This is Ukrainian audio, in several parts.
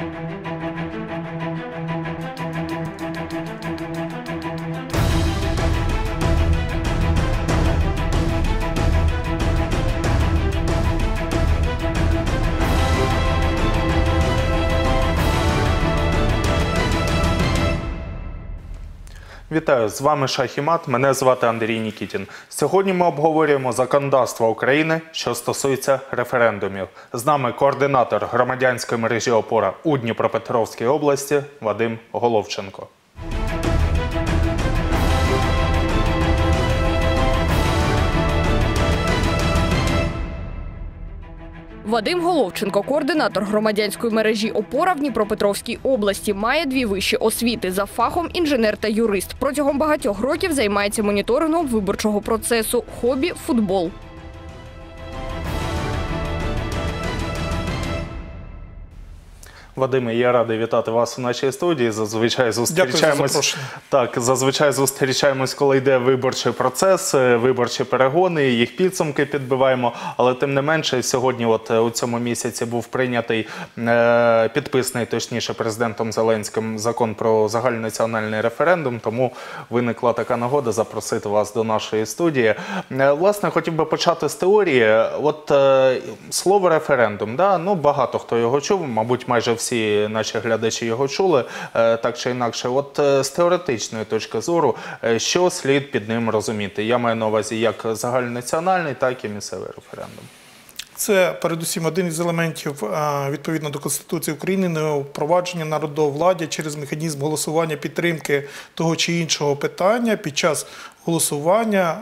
Вітаю, з вами Шах і Мат, мене звати Андрій Нікітін. Сьогодні ми обговорюємо законодавство України, що стосується референдумів. З нами координатор громадянської мережі «Опора» у Дніпропетровській області Вадим Головченко. Вадим Головченко, координатор громадянської мережі «Опора» в Дніпропетровській області, має 2 вищі освіти за фахом інженер та юрист. Протягом багатьох років займається моніторингом виборчого процесу. Хобі – футбол. Вадиме, я радий вітати вас у нашій студії. Зазвичай зустрічаємось, коли йде виборчий процес, виборчі перегони, їх підсумки підбиваємо. Але тим не менше, сьогодні у цьому місяці був прийнятий, підписаний, точніше, президентом Зеленським закон про загальнонаціональний референдум, тому виникла така нагода запросити вас до нашої студії. Власне, хотів би почати з теорії. Слово референдум, багато хто його чув, мабуть, майже всі наші глядачі його чули, так чи інакше. З теоретичної точки зору, що слід під ним розуміти? Я маю на увазі як загальнонаціональний, так і місцевий референдум. Це, передусім, один із елементів, відповідно до Конституції України, впровадження народовладдя через механізм голосування підтримки того чи іншого питання під час голосування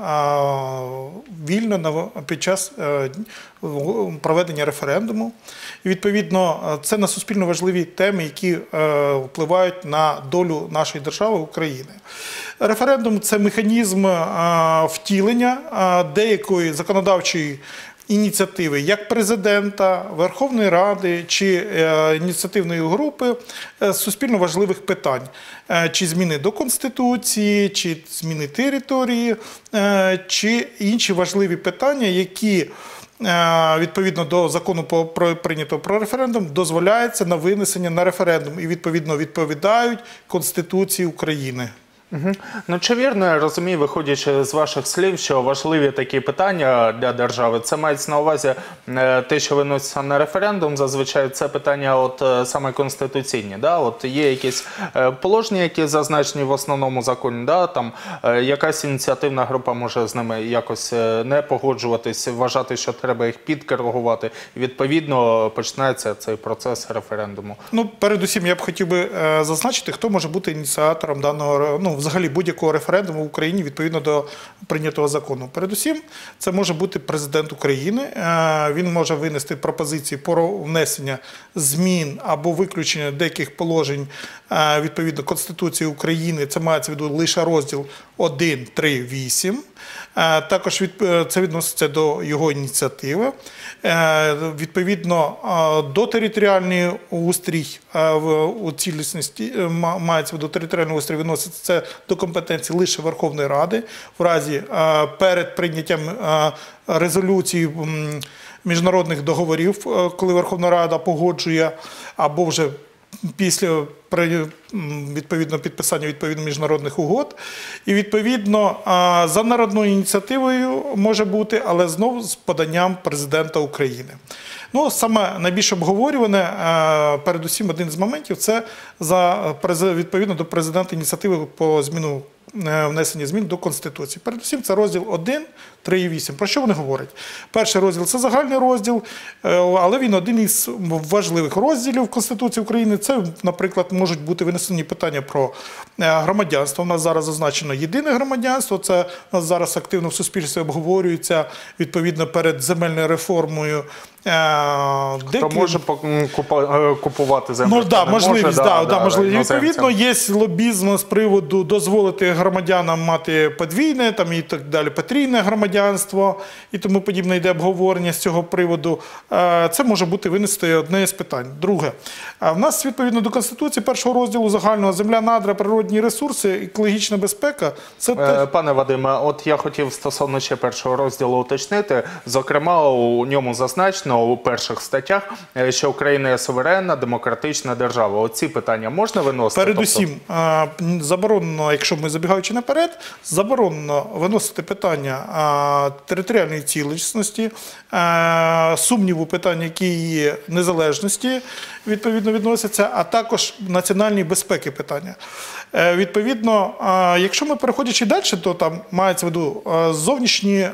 вільно під час проведення референдуму. І, відповідно, це на суспільно важливі теми, які впливають на долю нашої держави України. Референдум – це механізм втілення деякої законодавчої ініціативи як президента, Верховної Ради чи ініціативної групи суспільно важливих питань. Чи зміни до Конституції, чи зміни території, чи інші важливі питання, які відповідно до закону прийнятого про референдум дозволяється на винесення на референдум і відповідно відповідають Конституції України. Чи вірно я розумію, виходячи з ваших слів, що важливі такі питання для держави, це мається на увазі те, що виноситься на референдум, зазвичай це питання саме конституційні, є якісь положення, які зазначені в основному законі, там якась ініціативна група може з ними якось не погоджуватись, вважати, що треба їх підкоригувати, і відповідно починається цей процес референдуму. Передусім, я б хотів би зазначити, хто може бути ініціатором даного, взагалі будь-якого референдуму в Україні відповідно до прийнятого закону. Передусім, це може бути президент України. Він може винести пропозиції про внесення змін або виключення деяких положень відповідно Конституції України. Це мається в виду лише розділ 1, 3, 8. Також це відноситься до його ініціативи. Відповідно, до територіальної устрій у цілісності, мається до територіального устрій відноситься це до компетенції лише Верховної Ради. В разі перед прийняттям резолюції міжнародних договорів, коли Верховна Рада погоджує, або вже після відповідно підписання відповідно міжнародних угод. І відповідно за народною ініціативою може бути, але знову з поданням президента України. Саме найбільш обговорюване, передусім один з моментів, це відповідно до президента ініціативи по внесення змін до Конституції. Передусім це розділ 1, 3 і 8. Про що вони говорять? Перший розділ – це загальний розділ, але він один із важливих розділів Конституції України. Це, наприклад, можуть бути винесені питання про громадянство. У нас зараз зазначено єдине громадянство, це у нас зараз активно в суспільстві обговорюється відповідно перед земельною реформою. Хто може купувати землю? Можливість. Відповідно, є лобізм з приводу дозволити громадянам мати подвійне і так далі, потрійне громадянство і тому подібне, йде обговорення з цього приводу. Це може бути винести одне з питань. Друге. В нас, відповідно до Конституції, першого розділу загального земля, надра, природні ресурси, екологічна безпека. Пане Вадиме, я хотів стосовно ще першого розділу уточнити. Зокрема, у ньому зазначено, зазначено у перших статтях, що Україна є суверенна, демократична держава. Оці питання можна виносити? Передусім, заборонено, якщо ми забігаючи наперед, заборонено виносити питання територіальної цілісності, сумніву питання, які є незалежності, відповідно відносяться, а також національної безпеки питання. Відповідно, якщо ми переходячи далі, то там мається в виду зовнішні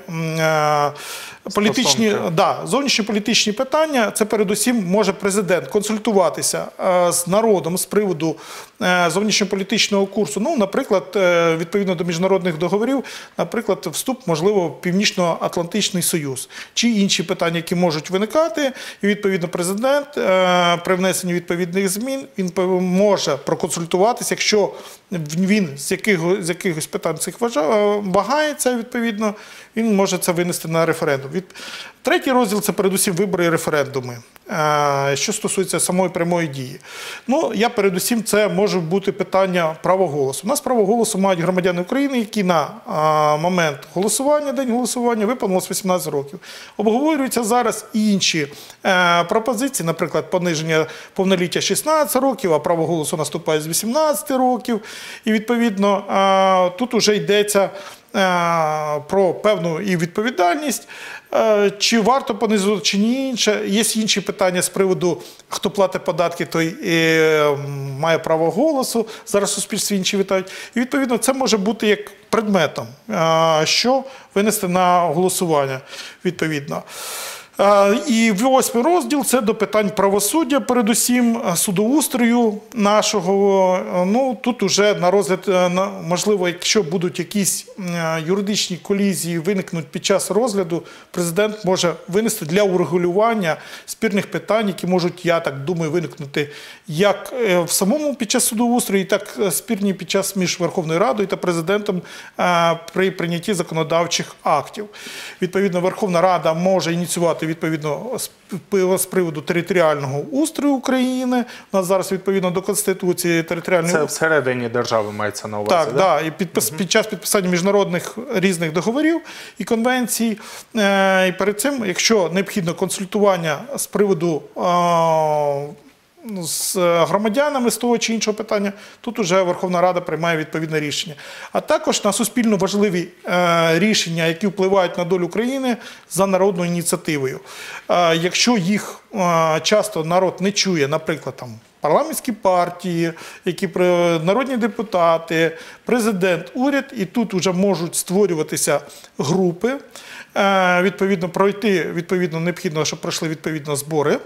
політичні питання. Це передусім може президент консультуватися з народом з приводу зовнішньополітичного курсу. Ну, наприклад, відповідно до міжнародних договорів, наприклад, вступ, можливо, в Північно-Атлантичний Союз. Чи інші питання, які можуть виникати, і відповідно президент при внесенні відповідних змін, він може проконсультуватися, якщо він з якихось питань цих вагається, відповідно, він може це винести на референдум. Третій розділ – це передусім вибори і референдуми, що стосується самої прямої дії. Ну, передусім, це може бути питання права голосу. У нас право голосу мають громадяни України, які на момент голосування, день голосування, виповнилось 18 років. Обговорюються зараз і інші пропозиції, наприклад, пониження повноліття 16 років, а право голосу наступає з 18 років. І, відповідно, тут вже йдеться про певну і відповідальність, чи варто понизити, чи ні інше. Є інші питання з приводу, хто платить податки, той має право голосу. Зараз в суспільстві інші вітають. І, відповідно, це може бути як предметом, що винести на голосування, відповідно. І 8-й розділ – це до питань правосуддя, передусім судоустрою нашого. Ну, тут уже на розгляд, можливо, якщо будуть якісь юридичні колізії виникнуть під час розгляду, президент може винести для урегулювання спірних питань, які можуть, я так думаю, виникнути як в самому під час судоустрою, так спірні під час між Верховною Радою та президентом при прийнятті законодавчих актів. Відповідно, Верховна Рада може ініціювати відповідно з приводу територіального устрою України. У нас зараз відповідно до Конституції територіальний Це всередині держави мається на увазі, так? Так, і під час підписання міжнародних різних договорів і конвенцій. І перед цим, якщо необхідно консультування з приводу з громадянами з того чи іншого питання, тут уже Верховна Рада приймає відповідне рішення. А також на суспільно важливі рішення, які впливають на долю країни за народною ініціативою. Якщо їх часто народ не чує, наприклад, там, парламентські партії, народні депутати, президент, уряд, і тут вже можуть створюватися групи, відповідно, необхідно, щоб пройшли відповідно збори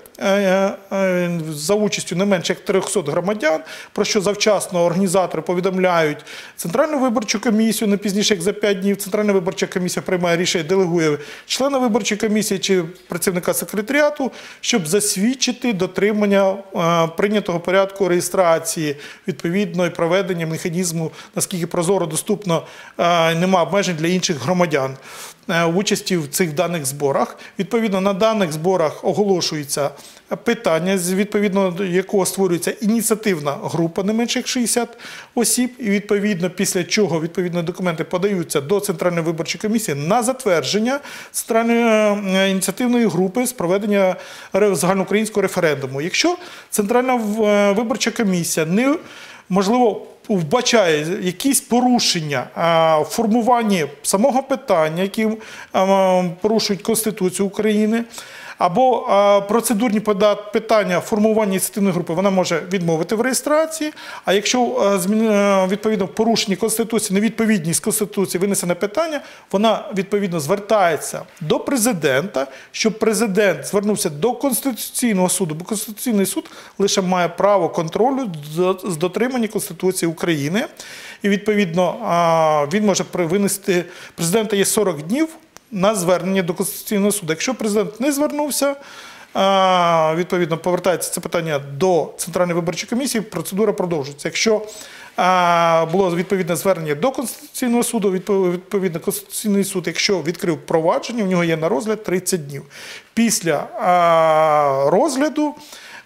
за участю не менше як 300 громадян, про що завчасно організатори повідомляють Центральну виборчу комісію, не пізніше як за 5 днів. Центральна виборча комісія приймає рішення, делегує члена виборчої комісії чи працівника секретаріату, щоб засвідчити дотримання прийнятого порядку реєстрації, відповідно, і проведення механізму, наскільки прозоро, доступно, нема обмежень для інших громадян участі в цих даних зборах. Відповідно, на даних зборах оголошується питання, відповідно до якого створюється ініціативна група, не менше як 60 осіб, і відповідно після чого відповідні документи подаються до Центральної виборчої комісії на затвердження Центральної ініціативної групи з проведення загальноукраїнського референдуму. Якщо Центральна виборча комісія можливо вбачає якісь порушення в формуванні самого питання, які порушують Конституцію України, або процедурні питання формування ініціативної групи, вона може відмовити в реєстрації, а якщо відповідно порушення Конституції, невідповідність Конституції винесене питання, вона відповідно звертається до президента, щоб президент звернувся до Конституційного суду, бо Конституційний суд лише має право контролю з дотримання Конституції України, і відповідно він може винести, президента є 40 днів на звернення до Конституційного суду. Якщо президент не звернувся, відповідно повертається це питання до Центральної виборчої комісії, процедура продовжується. Якщо було відповідне звернення до Конституційного суду, відповідно Конституційний суд, якщо відкрив провадження, у нього є на розгляд 30 днів. Після розгляду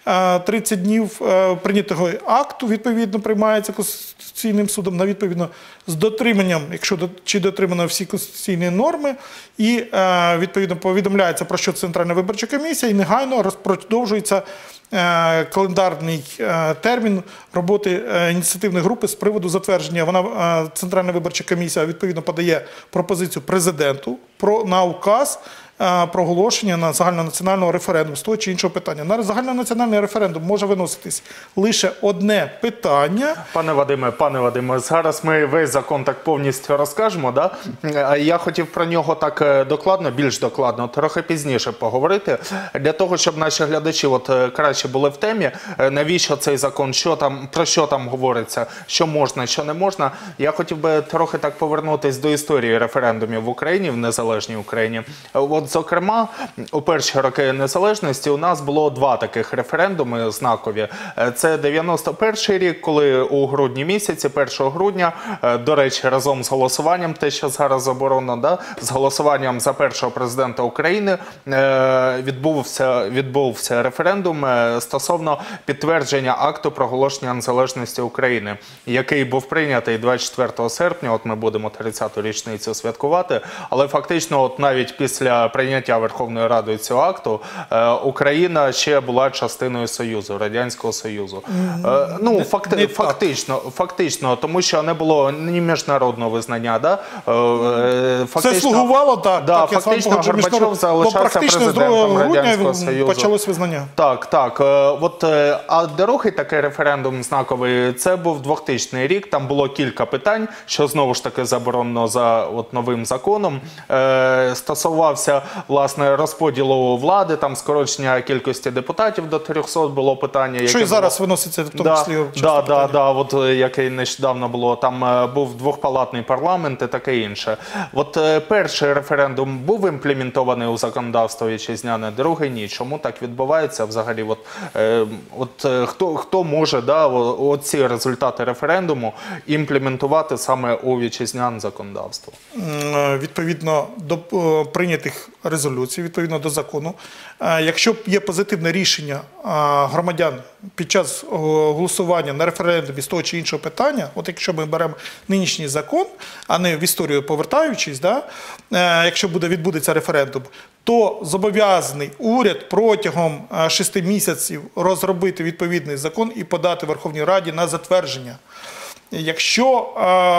30 днів прийнятого акту, відповідно, приймається Конституційним судом, на відповідно з дотриманням, якщо чи дотримано всі конституційні норми, і відповідно повідомляється, про що Центральна виборча комісія, і негайно продовжується календарний термін роботи ініціативної групи з приводу затвердження. Центральна виборча комісія відповідно подає пропозицію президенту на указ проголошення на загальнонаціонального референдуму з того чи іншого питання. На загальнонаціональний референдум може виноситись лише одне питання. Пане Вадиме, зараз ми весь закон так повністю розкажемо, да? Я хотів про нього так докладно, більш докладно, трохи пізніше поговорити, для того, щоб наші глядачі краще були в темі, навіщо цей закон, про що там говориться, що можна, що не можна. Я хотів би трохи так повернутися до історії референдумів в Україні, в незалежній Україні. Зокрема, у перші роки незалежності у нас було два таких референдуми знакові. Це 91-й рік, коли у грудні місяці, 1 грудня, до речі, разом з голосуванням, те, що зараз заборонено, да, з голосуванням за першого президента України відбувся референдум стосовно підтвердження акту проголошення незалежності України, який був прийнятий 24 серпня, от ми будемо 30-ту річницю святкувати, але фактично навіть після прийняття Верховною Радою цього акту Україна ще була частиною Союзу, Радянського Союзу. Фактично, тому що не було ні міжнародного визнання. Да? Це слугувало, так. Да, фактично Горбачов залишався президентом Радянського Союзу. Почалось визнання. Так. А другий такий референдум знаковий, це був 2000 рік, там було кілька питань, що знову ж таки заборонено за новим законом. Стосувався, власне, розподілу влади, там скорочення кількості депутатів до 300 було питання. Що і зараз виноситься, в тому числі. Яке нещодавно було, там був двохпалатний парламент і таке інше. Перший референдум був імплементований у законодавство вітчизняне, другий ні. Чому так відбувається взагалі? Хто може оці результати референдуму імплементувати саме у вітчизняне законодавство? Відповідно до прийнятих резолюцій, відповідно до закону, якщо є позитивне рішення громадян під час голосування на референдумі з того чи іншого питання, якщо ми беремо нинішній закон, а не в історію повертаючись, якщо відбудеться референдум, то зобов'язаний уряд протягом 6 місяців розробити відповідний закон і подати Верховній Раді на затвердження. Якщо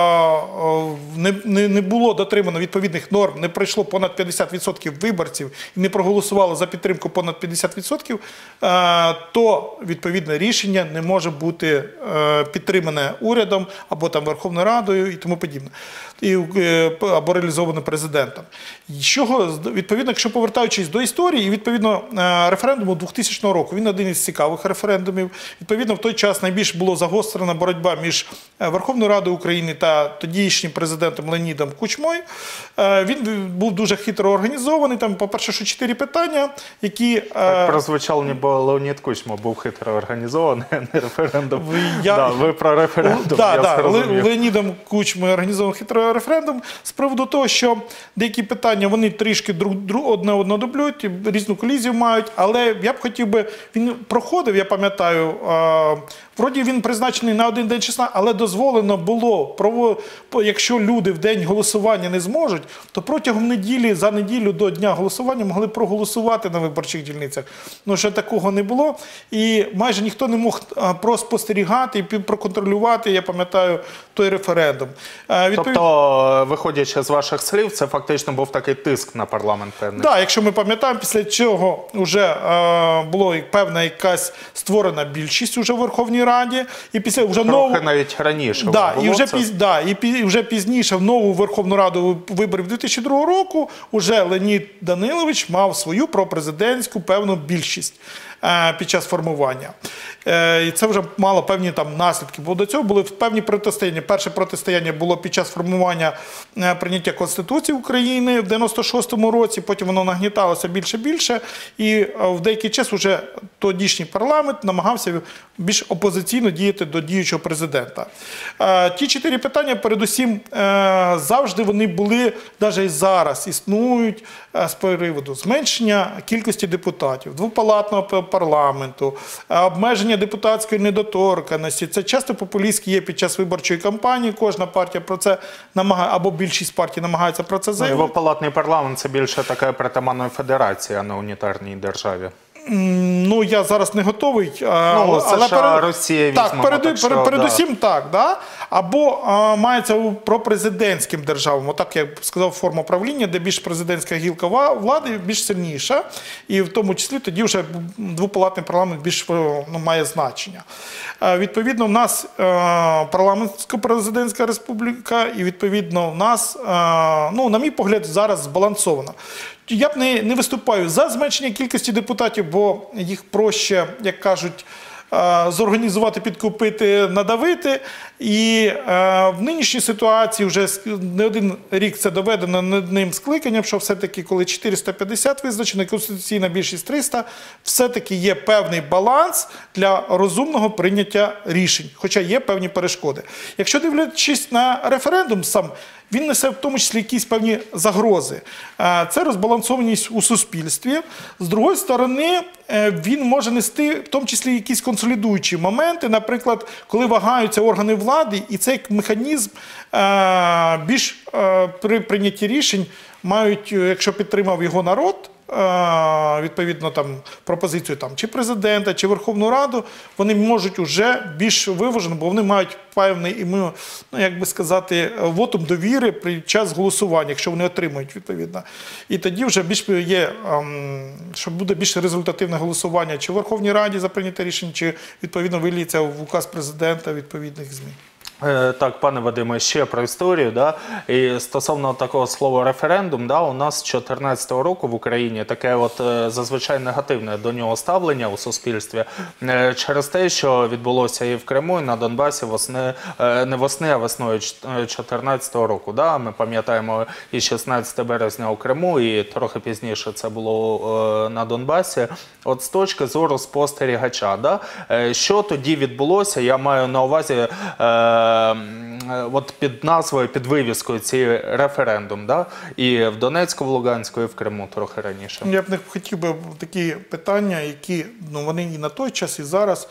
не було дотримано відповідних норм, не пройшло понад 50% виборців і не проголосувало за підтримку понад 50%, то відповідне рішення не може бути підтримане урядом або Верховною Радою і тому подібне, або реалізоване президентом. Відповідно, якщо повертаючись до історії, і відповідно референдуму 2000 року, він один із цікавих референдумів. Відповідно, в той час найбільш була загострена боротьба між Верховною Радою України та тодішнім президентом Леонідом Кучмою. Він був дуже хитро організований. Там, по-перше, що 4 питання, які... Так прозвучало, ніби Леонід Кучма був хитро організований, а не референдум. Ви про референдум, я зрозумів. Леонідом Кучмою організований хитро референдум з приводу того, що деякі питання, вони трішки одне одного дублюють, різну колізію мають, але я б хотів би, він проходив, я пам'ятаю, вроді він призначений на один день числа, але дозволено було, якщо люди в день голосування не зможуть, то протягом неділі, за неділю до дня голосування могли проголосувати на виборчих дільницях. Ще такого не було. І майже ніхто не мог проспостерігати і проконтролювати, я пам'ятаю, той референдум. Тобто, виходячи з ваших слів, це фактично був такий тиск на парламент певний? Так, якщо ми пам'ятаємо, після чого вже була певна якась створена більшість уже в Верховній Раді, і після вже трохи навіть раніше і вже пізніше в нову Верховну Раду виборів 2002 року уже Леонід Данилович мав свою пропрезидентську певну більшість під час формування. І це вже мало певні наслідки. Бо до цього були певні протистояння. Перше протистояння було під час формування прийняття Конституції України в 96-му році, потім воно нагніталося більше, і в деякий час вже тодішній парламент намагався більш опозиційно діяти до діючого президента. Ті 4 питання, передусім, завжди вони були, навіть і зараз існують з приводу зменшення кількості депутатів, двопалатного парламенту, обмеження депутатської недоторканності. Це часто популістські є під час виборчої кампанії, кожна партія про це намагає, або більшість партій намагається про це заявити. Двопалатний парламент – це більше така притаманна федерація, а не унітарній державі. Ну, я зараз не готовий. США, Росія візьмемо. Передусім так, да? Або мається про президентським державам. Отак, як сказав, форма правління, де більш президентська гілка влади більш сильніша. І в тому числі тоді вже двопалатний парламент більш має значення. Відповідно, в нас парламентсько-президентська республіка, і відповідно в нас, на мій погляд, зараз збалансована. Я б не виступаю за зменшення кількості депутатів, бо їх проще, як кажуть, зорганізувати, підкупити, надавити. І в нинішній ситуації вже не один рік це доведено не одним скликанням, що все-таки, коли 450 визначено, конституційна більшість 300, все-таки є певний баланс для розумного прийняття рішень, хоча є певні перешкоди. Якщо дивлячись на референдум сам, він несе в тому числі якісь певні загрози. Це розбалансованість у суспільстві. З другої сторони, він може нести в тому числі якісь консолідуючі моменти, наприклад, коли вагаються органи влади, і цей механізм більш при прийнятті рішень мають, якщо підтримав його народ, відповідно там пропозицію чи президента, чи Верховну Раду, вони можуть вже більш виважено, бо вони мають певний, як би сказати, вотум довіри під час голосування, якщо вони отримують відповідно. І тоді вже більш є, що буде більш результативне голосування чи в Верховній Раді за прийняте рішення, чи відповідно виліється в указ президента відповідних змін. Так, пане Вадиме, ще про історію. Да? І стосовно такого слова референдум, да, у нас з 2014 року в Україні таке зазвичай негативне до нього ставлення у суспільстві через те, що відбулося і в Криму, і на Донбасі не восени, а весною 2014 року. Да? Ми пам'ятаємо і 16 березня у Криму, і трохи пізніше це було на Донбасі. От з точки зору спостерігача, да? Що тоді відбулося, я маю на увазі під назвою, під вивіскою ці референдум, да? І в Донецьку, в Луганську, і в Криму трохи раніше. Я б не хотів би такі питання, які вони і на той час, і зараз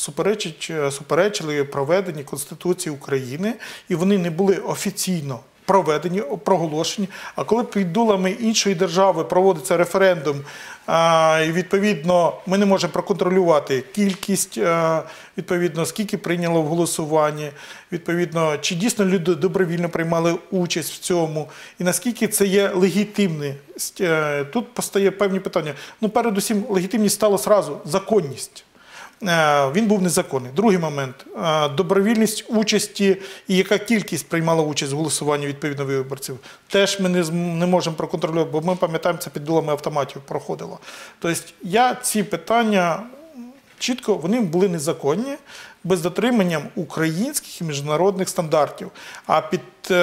суперечили проведенні Конституції України, і вони не були офіційно проведені, проголошені. А коли під дулами іншої держави проводиться референдум, і відповідно ми не можемо проконтролювати кількість, відповідно, скільки прийняло в голосуванні, відповідно, чи дійсно люди добровільно приймали участь в цьому, і наскільки це є легітимність. Тут постає певні питання. Передусім, легітимність стала одразу законність. Він був незаконний. Другий момент – добровільність участі і яка кількість приймала участь в голосуванні відповідно виборців. Теж ми не можемо проконтролювати, бо ми пам'ятаємо, це під дулами автоматів проходило. Тобто ці питання чітко, вони були незаконні, без дотримання українських і міжнародних стандартів, а під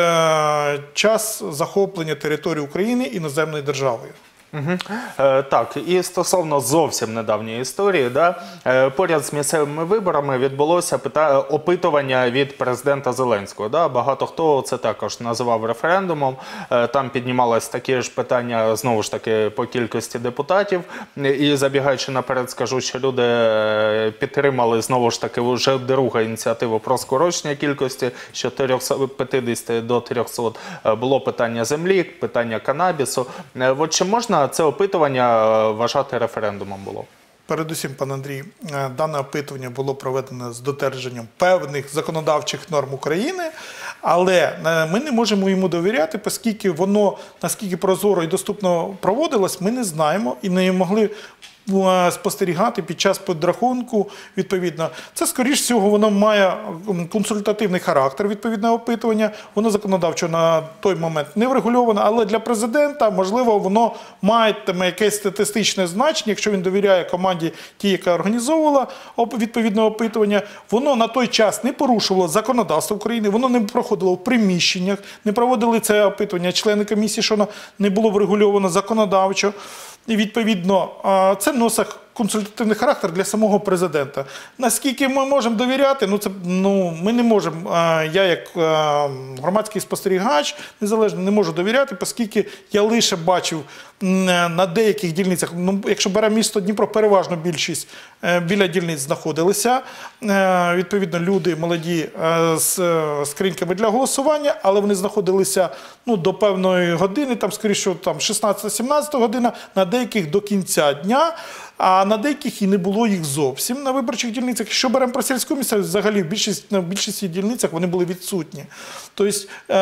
час захоплення території України іноземною державою. Так, і стосовно зовсім недавньої історії, да, поряд з місцевими виборами відбулося опитування від президента Зеленського. Да, багато хто це також називав референдумом, там піднімалось такі ж питання, знову ж таки, по кількості депутатів. І забігаючи наперед, скажу, що люди підтримали, знову ж таки, вже другу ініціативу про скорочення кількості з 450 до 300. Було питання землі, питання канабісу. От чи можна це опитування вважати референдумом було? Передусім, пан Андрій, дане опитування було проведено з додержанням певних законодавчих норм України, але ми не можемо йому довіряти, оскільки воно, наскільки прозоро і доступно проводилось, ми не знаємо і не могли спостерігати під час підрахунку, відповідно. Це, скоріш всього, воно має консультативний характер, відповідне опитування, воно законодавчо на той момент не врегульовано, але для президента, можливо, воно матиме якесь статистичне значення, якщо він довіряє команді тій, яка організовувала відповідне опитування, воно на той час не порушувало законодавство України, воно не проходило в приміщеннях, не проводили це опитування члени комісії, що воно не було врегульовано законодавчо. І, відповідно, це носить консультативний характер для самого президента. Наскільки ми можемо довіряти, ми не можемо, я як громадський спостерігач незалежно не можу довіряти, оскільки я лише бачив на деяких дільницях, якщо беремо місто Дніпро, переважно більшість біля дільниць знаходилися, відповідно, люди молоді з скриньками для голосування, але вони знаходилися до певної години, там, скоріше, 16-17 година, на деяких до кінця дня, а на деяких і не було їх зовсім на виборчих дільницях. Якщо беремо про сільську місцевість, взагалі в більшості дільницях вони були відсутні. Тобто,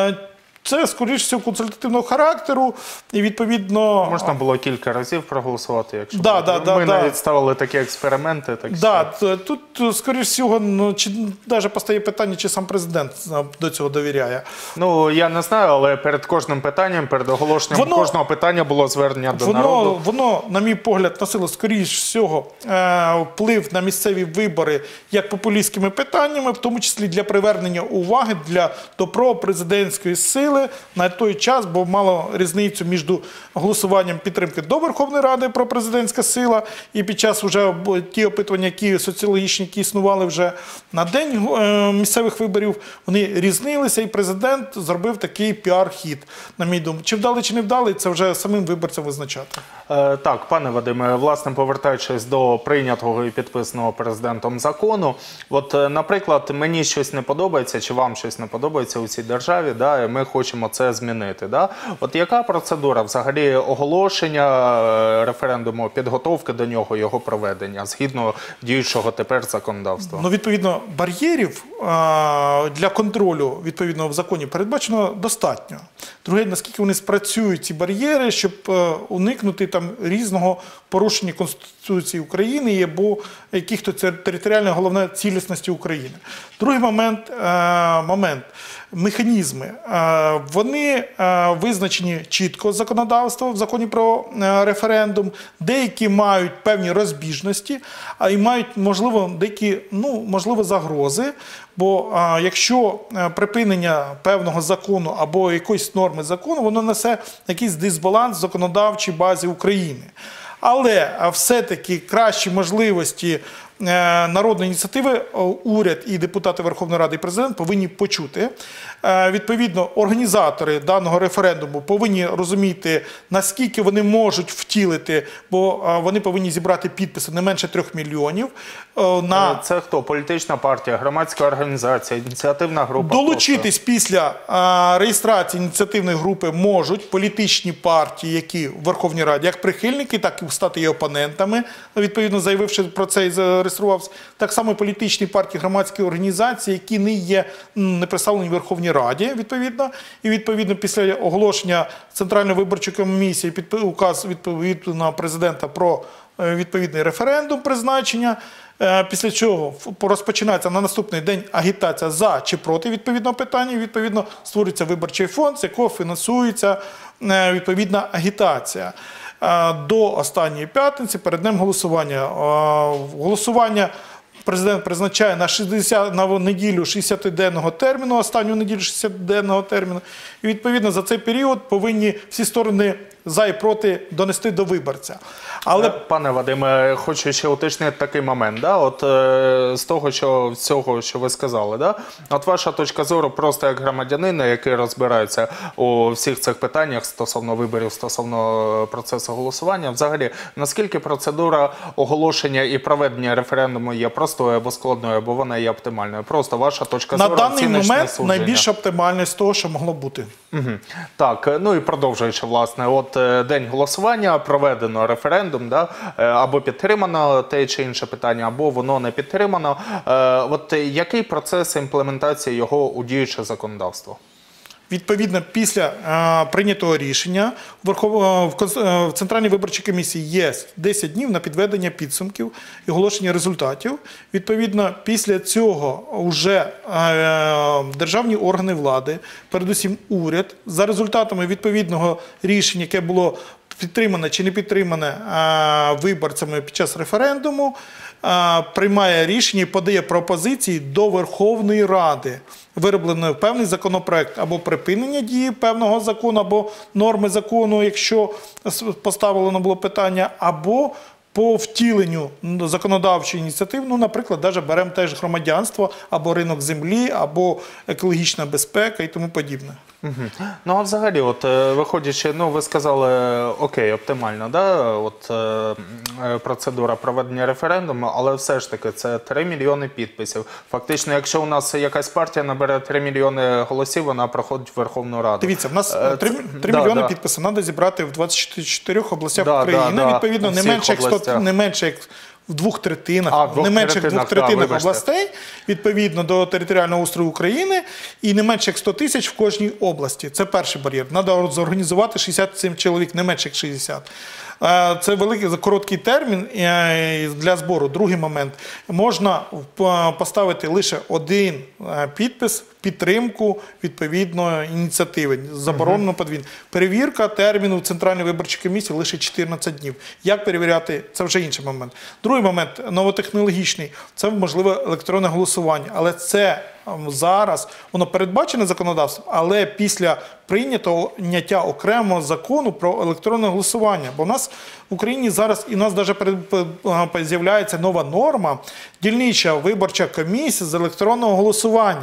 це, скоріш всього, консультативного характеру і, відповідно... Можна було кілька разів проголосувати, якщо ми навіть ставили такі експерименти. Тут, скоріш всього, чи навіть постає питання, чи сам президент до цього довіряє. Я не знаю, але перед кожним питанням, перед оголошенням кожного питання було звернення до народу. Воно, на мій погляд, носило, скоріш всього, вплив на місцеві вибори як популістськими питаннями, в тому числі для привернення уваги до пропрезидентської сили на той час, бо мало різницю між голосуванням підтримки до Верховної Ради про президентська сила і під час вже ті опитування, які соціологічні, які існували вже на день місцевих виборів, вони різнилися, і президент зробив такий піар-хід, на мій думку. Чи вдалий, чи не вдалий, це вже самим виборцям визначати. Так, пане Вадиме, власне, повертаючись до прийнятого і підписаного президентом закону, наприклад, мені щось не подобається, чи вам щось не подобається у цій державі, і ми хочемо це змінити. Яка процедура взагалі оголошення референдуму, підготовки до нього, його проведення, згідно діючого тепер законодавства? Відповідно, бар'єрів для контролю, відповідно, в законі передбачено достатньо. Друге, наскільки вони спрацюють, ці бар'єри, щоб уникнути різного порушення Конституції України або яких-то територіальної, головне, цілісності України. Другий момент – механізми. Вони визначені чітко законодавством в законі про референдум, деякі мають певні розбіжності, а й мають, можливо, деякі, можливо, загрози, бо якщо припинення певного закону або якоїсь норми закону, воно несе якийсь дисбаланс в законодавчій базі України. Але все-таки кращі можливості народної ініціативи уряд і депутати Верховної Ради і президент повинні почути. Відповідно, організатори даного референдуму повинні розуміти, наскільки вони можуть втілити, бо вони повинні зібрати підписи не менше 3 мільйонів. Це хто? Політична партія, громадська організація, ініціативна група? Долучитись після реєстрації ініціативної групи можуть політичні партії, які в Верховній Раді, як прихильники, так і стати її опонентами, відповідно, заявивши про це і зареєструвався. Так само політичні партії, громадські організації, які не представлені в Верховній Раді, відповідно. І, відповідно, після оголошення Центральної виборчої комісії указ відповідного президента про відповідний референдум призначення, після чого розпочинається на наступний день агітація за чи проти відповідного питання, і, відповідно, створюється виборчий фонд, з якого фінансується відповідна агітація. До останньої п'ятниці, перед днем голосування. Голосування президент призначає на неділю 60-денного терміну, останню неділю 60-денного терміну. І, відповідно, за цей період повинні всі сторони за і проти донести до виборця. Але... Пане Вадиме, хочу ще уточнити такий момент. З того, що ви сказали, ваша точка зору просто як громадянина, який розбирається у всіх цих питаннях стосовно виборів, стосовно процесу голосування, взагалі, наскільки процедура оголошення і проведення референдуму є простою або складною, або вона є оптимальною? Просто ваша точка зору, на даний момент найбільш оптимальна з того, що могло бути. Так, і продовжуючи, власне, день голосування, проведено референдум, або підтримано те чи інше питання, або воно не підтримано. Який процес імплементації його у діюче законодавство? Відповідно, після прийнятого рішення в Центральній виборчій комісії є 10 днів на підведення підсумків і оголошення результатів. Відповідно, після цього вже державні органи влади, передусім уряд, за результатами відповідного рішення, яке було підтримане чи не підтримане виборцями під час референдуму, приймає рішення і подає пропозиції до Верховної Ради. Вироблений певний законопроект або припинення дії певного закону, або норми закону, якщо поставлено було питання, або по втіленню законодавчої ініціативи, ну, наприклад, навіть беремо теж громадянство, або ринок землі, або екологічна безпека і тому подібне. Ну, а взагалі, от виходячи, ну, ви сказали, окей, оптимально, да, от процедура проведення референдуму, але все ж таки це 3 мільйони підписів. Фактично, якщо у нас якась партія набере 3 мільйони голосів, вона проходить в Верховну Раду. Дивіться, в нас 3 мільйони підписів треба зібрати в 24 областях України, відповідно, не менше як в двох третинах областей, відповідно до територіального устрою України, і не менше як 100 тисяч в кожній області. Це перший бар'єр. Треба зорганізувати 67 чоловік, не менше як 60. Це великий, короткий термін для збору. Другий момент. Можна поставити лише один підпис, підтримку відповідної ініціативи. Заборонено подвійно. Перевірка терміну в Центральній виборчій комісії лише 14 днів. Як перевіряти? Це вже інший момент. Другий момент, новотехнологічний. Це, можливо, електронне голосування. Але це зараз, воно передбачене законодавством, але після прийняття окремого закону про електронне голосування. Бо в нас в Україні зараз, і в нас навіть з'являється нова норма, дільнича виборча комісія з електронного голосування.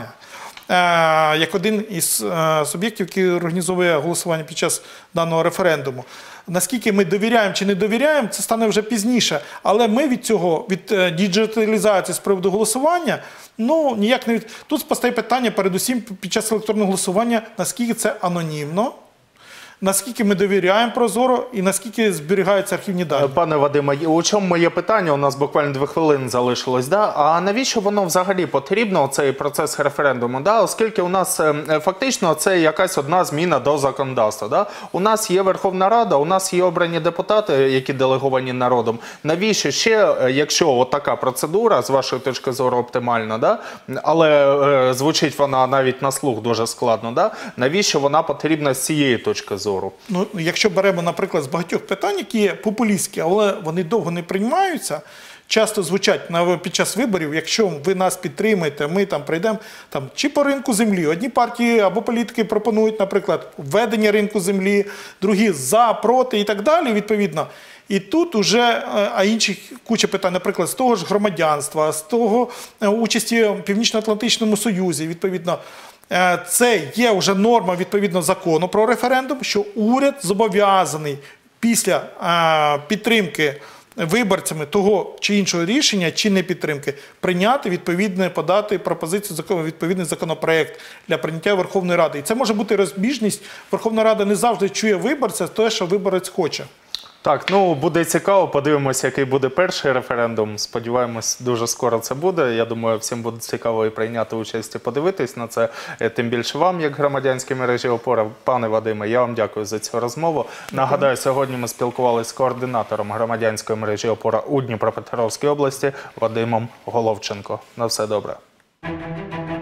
Як один із суб'єктів, який організовує голосування під час даного референдуму. Наскільки ми довіряємо чи не довіряємо, це стане вже пізніше. Але ми від діджиталізації з приводу голосування, ну, ніяк не Тут постає питання, передусім, під час електронного голосування, наскільки це анонімно, наскільки ми довіряємо прозоро і наскільки зберігаються архівні дані. Пане Вадиме, у чому моє питання? У нас буквально 2 хвилини залишилось. Да? А навіщо воно взагалі потрібно, цей процес референдуму? Да? Оскільки у нас фактично це якась одна зміна до законодавства. Да? У нас є Верховна Рада, у нас є обрані депутати, які делеговані народом. Навіщо ще, якщо от така процедура, з вашої точки зору, оптимальна, да? Але звучить вона навіть на слух дуже складно, да? Навіщо вона потрібна з цієї точки зору? Ну, якщо беремо, наприклад, з багатьох питань, які є популістські, але вони довго не приймаються, часто звучать під час виборів, якщо ви нас підтримаєте, ми там прийдемо чи по ринку землі. Одні партії або політики пропонують, наприклад, введення ринку землі, другі за, проти і так далі, відповідно. І тут уже, а інших куча питань, наприклад, з того ж громадянства, з того участі в Північно-Атлантичному Союзі, відповідно. Це є вже норма відповідно закону про референдум, що уряд зобов'язаний після підтримки виборцями того чи іншого рішення, чи не підтримки, прийняти відповідне, подати пропозицію, відповідний законопроект для прийняття Верховної Ради. І це може бути розбіжність. Верховна Рада не завжди чує виборця, те, що виборець хоче. Так, ну буде цікаво, подивимося, який буде перший референдум. Сподіваємось, дуже скоро це буде. Я думаю, всім буде цікаво і прийняти участь, і подивитись на це. Тим більше вам, як громадянській мережі «Опора». Пане Вадиме, я вам дякую за цю розмову. Нагадаю, сьогодні ми спілкувалися з координатором громадянської мережі «Опора» у Дніпропетровській області Вадимом Головченко. На все добре.